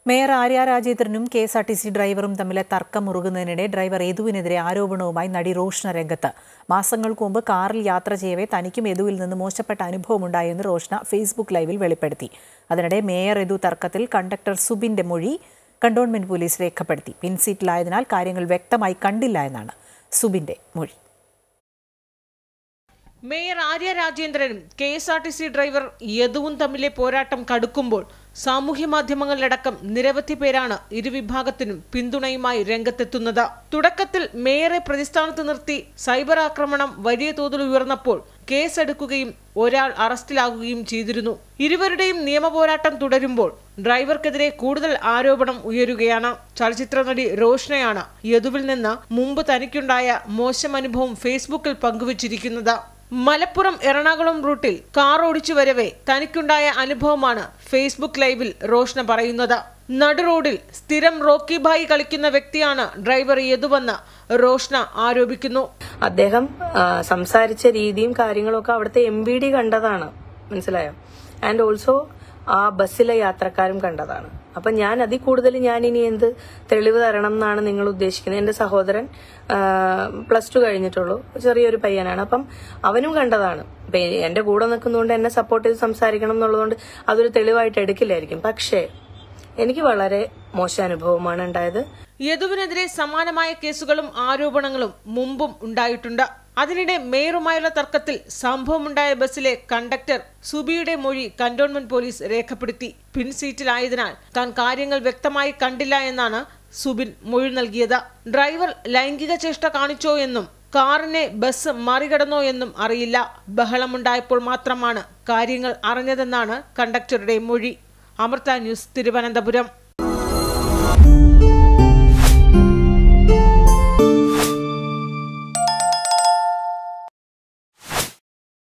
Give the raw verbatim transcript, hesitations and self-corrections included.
Mayor Arya രാജേന്ദ്രനും K S R T C ഡ്രൈവറും തമ്മിലെ തർക്കം മുറുകുന്നതിനിടെ ഡ്രൈവർ യദുവിനെതിരെ ആരോപണവുമായി നടി റോഷ്ന രംഗത്ത്. മാസങ്ങൾക്ക് മുമ്പ് കാറിൽ യാത്ര ചെയ്യവേ തനിക്കും യദുവിൽ നിന്ന് മോശപ്പെട്ട അനുഭവമുണ്ടായെന്ന് റോഷ്ന ഫേസ്ബുക്ക് ലൈവിൽ വെളിപ്പെടുത്തി. അതിനിടെ മേയർ യദു തർക്കത്തിൽ കണ്ടക്ടർ സുബിന്റെ മൊഴി കണ്ടോൺമെന്റ് പോലീസ് രേഖപ്പെടുത്തി. പിൻസീറ്റിലായതിനാൽ കാര്യങ്ങൾ വ്യക്തമായി കണ്ടില്ല എന്നാണ് സുബിന്റെ മൊഴി. മേയർ ആര്യ രാജേന്ദ്രനും K S R T C driver യദുവും തമ്മിലെ പോരാട്ടം കടുക്കുമ്പോൾ സാമൂഹ്യ മാധ്യമങ്ങളിലടക്കം നിരവധി പേരാണ് ഇരുവിഭാഗത്തിനും പിന്തുണയുമായി രംഗത്തെത്തുന്നത്. തുടക്കത്തിൽ മേയറെ പ്രതിസ്ഥാനത്ത് നിർത്തി സൈബർ ആക്രമണം വലിയ തോതിൽ ഉയർന്നപ്പോൾ കേസെടുക്കുകയും ഒരാൾ അറസ്റ്റിലാകുകയും ചെയ്തിരുന്നു. ഇരുവരുടെയും നിയമപോരാട്ടം തുടരുമ്പോൾ ഡ്രൈവർക്കെതിരെ കൂടുതൽ ആരോപണം ഉയരുകയാണ്. ചലച്ചിത്ര നടി റോഷ്നയാണ് യദുവിൽ നിന്ന് മുമ്പ് തനിക്കുണ്ടായ മോശം അനുഭവം ഫേസ്ബുക്കിൽ പങ്കുവച്ചിരിക്കുന്നത്. മലപ്പുറം എറണാകുളം റൂട്ടിൽ കാർ ഓടിച്ചു വരവേ തനിക്കുണ്ടായ അനുഭവമാണ് ഫേസ്ബുക്ക് ലൈവിൽ റോഷ്ന പറയുന്നത്. നടു റോഡിൽ സ്ഥിരം റോക്കി ഭായി കളിക്കുന്ന വ്യക്തിയാണ് ഡ്രൈവർ യദുവെന്ന് റോഷ്ന ആരോപിക്കുന്നു. അദ്ദേഹം സംസാരിച്ച രീതിയും കാര്യങ്ങളും ഒക്കെ അവിടുത്തെ എം ബി ഡി കണ്ടതാണ്, മനസ്സിലായോ? ആൻഡ് ഓൾസോ ആ ബസ്സിലെ യാത്രക്കാരും കണ്ടതാണ്. അപ്പൊ ഞാൻ അതിൽ കൂടുതൽ ഞാൻ ഇനി എന്ത് തെളിവ് തരണം എന്നാണ് നിങ്ങൾ ഉദ്ദേശിക്കുന്നത്? എന്റെ സഹോദരൻ പ്ലസ് ടു കഴിഞ്ഞിട്ടുള്ളൂ, ചെറിയൊരു പയ്യനാണ്. അപ്പം അവനും കണ്ടതാണ്. അപ്പൊ എന്റെ കൂടെ നിൽക്കുന്നതുകൊണ്ട് എന്നെ സപ്പോർട്ട് ചെയ്ത് സംസാരിക്കണം എന്നുള്ളതുകൊണ്ട് അതൊരു തെളിവായിട്ട് എടുക്കില്ലായിരിക്കും. പക്ഷേ എനിക്ക് വളരെ മോശം അനുഭവമാണ് ഉണ്ടായത്. യദുവിനെതിരെ സമാനമായ കേസുകളും ആരോപണങ്ങളും മുമ്പും ഉണ്ടായിട്ടുണ്ട്. അതിനിടെ മേയറുമായുള്ള തർക്കത്തിൽ സംഭവമുണ്ടായ ബസ്സിലെ കണ്ടക്ടർ സുബിയുടെ മൊഴി കന്റോൺമെന്റ് പോലീസ് രേഖപ്പെടുത്തി. പിൻസീറ്റിലായതിനാൽ താൻ കാര്യങ്ങൾ വ്യക്തമായി കണ്ടില്ല എന്നാണ് സുബിൻ മൊഴി നൽകിയത്. ഡ്രൈവർ ലൈംഗിക ചേഷ്ട കാണിച്ചോ എന്നും കാറിനെ ബസ് മറികടന്നോ എന്നും അറിയില്ല. ബഹളമുണ്ടായപ്പോൾ മാത്രമാണ് കാര്യങ്ങൾ അറിഞ്ഞതെന്നാണ് കണ്ടക്ടറുടെ മൊഴി. അമൃത ന്യൂസ്, തിരുവനന്തപുരം.